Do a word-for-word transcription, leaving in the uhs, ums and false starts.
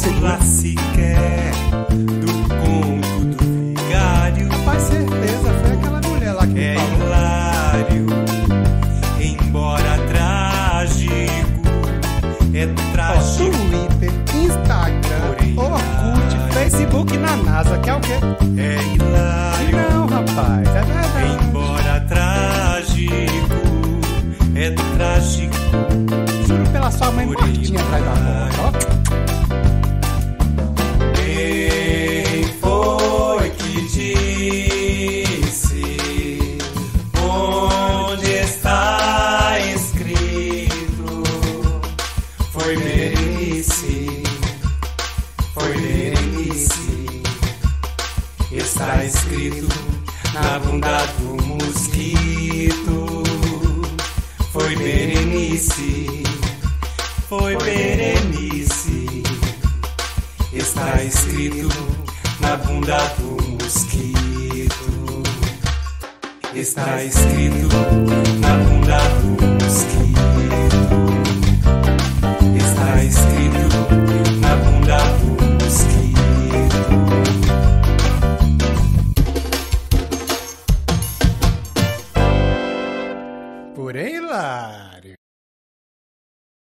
Bússola sequer do conto do vigário. Faz certeza, foi aquela mulher lá que É falou. hilário, embora trágico, é Ó, trágico. Twitter, Instagram, Porém, Orkut, ai. Facebook na NASA, que é o quê? É hilário, Não, rapaz, é verdade. embora trágico, é trágico. Juro pela sua mãe mortinha atrás da porta, ó. Quem foi que disse onde está escrito? Foi Berenice, foi Berenice. Está escrito na bunda do mosquito. Foi Berenice, foi Berenice. Está escrito na bunda do mosquito. Está escrito na bunda do mosquito.